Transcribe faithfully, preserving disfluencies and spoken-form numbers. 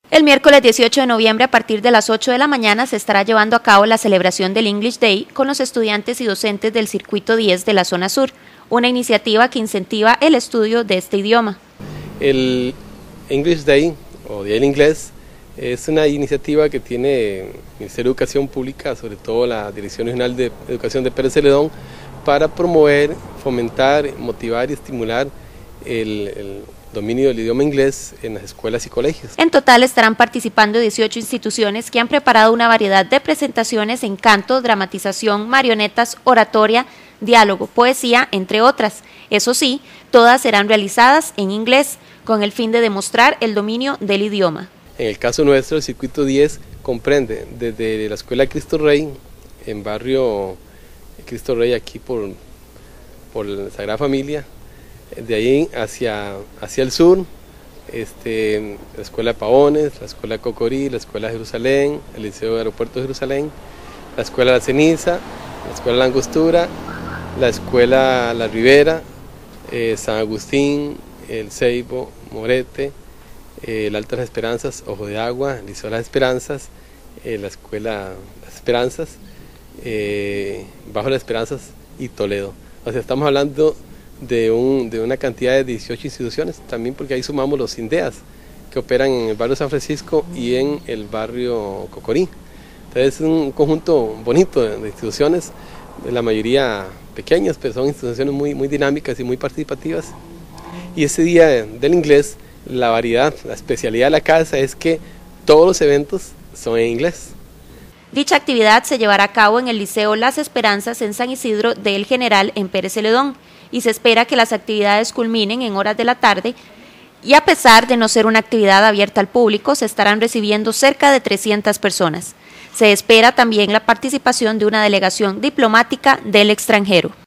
El miércoles dieciocho de noviembre a partir de las ocho de la mañana se estará llevando a cabo la celebración del English Day con los estudiantes y docentes del Circuito diez de la zona sur, una iniciativa que incentiva el estudio de este idioma. El English Day, o Día del Inglés, es una iniciativa que tiene el Ministerio de Educación Pública, sobre todo la Dirección Regional de Educación de Pérez Celedón, para promover, fomentar, motivar y estimular el, el dominio del idioma inglés en las escuelas y colegios. En total estarán participando dieciocho instituciones que han preparado una variedad de presentaciones en canto, dramatización, marionetas, oratoria, diálogo, poesía, entre otras. Eso sí, todas serán realizadas en inglés, con el fin de demostrar el dominio del idioma. En el caso nuestro, el Circuito diez comprende desde la Escuela Cristo Rey, en barrio Cristo Rey, aquí por, por la Sagrada Familia, de ahí hacia, hacia el sur, este, la Escuela de Pavones, la Escuela Cocorí, la Escuela de Jerusalén, el Liceo de Aeropuerto de Jerusalén, la Escuela La Ceniza, la Escuela La Angostura, la Escuela La Ribera, eh, San Agustín, el Ceibo, Morete, eh, el Alta Las Esperanzas, Ojo de Agua, el Liceo Las Esperanzas, eh, la Escuela Las Esperanzas, eh, Bajo Las Esperanzas y Toledo. O sea, estamos hablando de, un, de una cantidad de dieciocho instituciones, también porque ahí sumamos los INDEAS, que operan en el barrio San Francisco y en el barrio Cocorí. Entonces es un conjunto bonito de, de instituciones, de la mayoría pequeñas, pero son instituciones muy, muy dinámicas y muy participativas. Y ese día del inglés, la variedad, la especialidad de la casa es que todos los eventos son en inglés. Dicha actividad se llevará a cabo en el Liceo Las Esperanzas en San Isidro de El General en Pérez Celedón y se espera que las actividades culminen en horas de la tarde y a pesar de no ser una actividad abierta al público, se estarán recibiendo cerca de trescientas personas. Se espera también la participación de una delegación diplomática del extranjero.